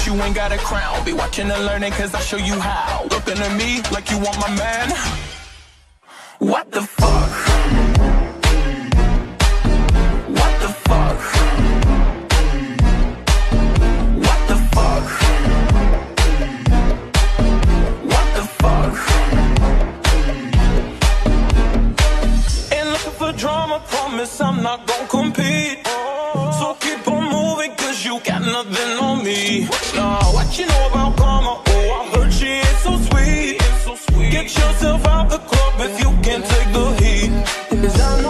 you ain't got a crown. Be watching and learning cause I show you how. Looking at me like you want my man. What the fuck? What the fuck? What the fuck? What the fuck? Ain't looking for drama, promise I'm not gon' compete. So keep on moving cause you got nothing on me. Nah, what you know about karma? Oh, I heard she ain't so sweet. Get yourself out the club if you can't take the heat. Cause I